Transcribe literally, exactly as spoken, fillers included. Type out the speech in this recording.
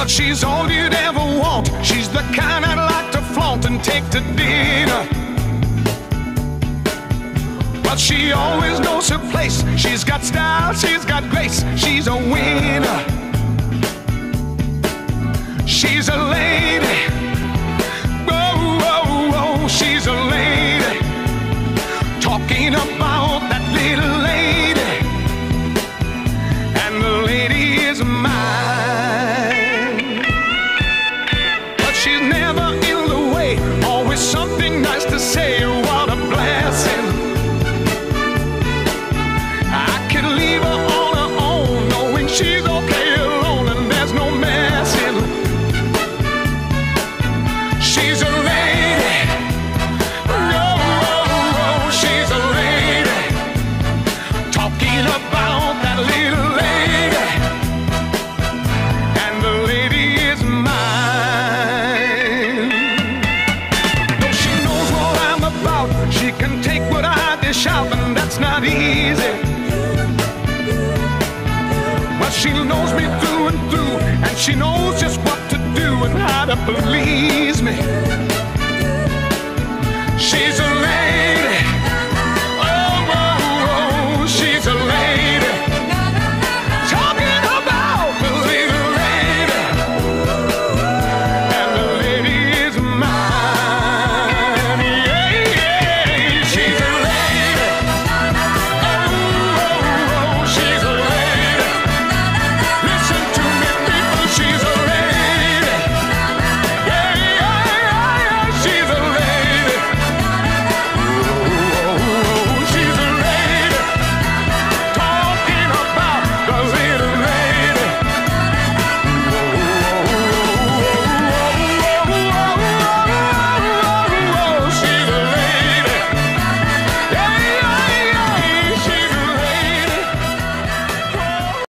But she's all you'd ever want. She's the kind I'd like to flaunt and take to dinner. But she always knows her place. She's got style, she's got grace. She's a winner. She's a lady. Oh, oh, oh, she's a lady. Talking about that little lady. And the lady is mine. But she's never in the way. Always something nice to say. What a blessing. I could leave her on her own, knowing she's okay alone and there's no messing. She's a lady. Oh, oh, oh, she's a lady. Talking about that little lady. And the lady is mine. Though she knows what I'm about, she can take what I dish out, and that's not easy. But she knows me through and through, and she knows just what to do and how to please me. She's a lady.